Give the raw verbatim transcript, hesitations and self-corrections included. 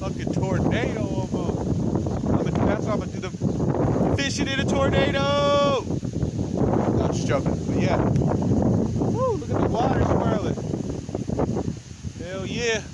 fucking tornado almost. I'm gonna, that's why I'm gonna do the fishing in a tornado. No, I'm just joking, but yeah. Woo, look at the water swirling. Hell yeah.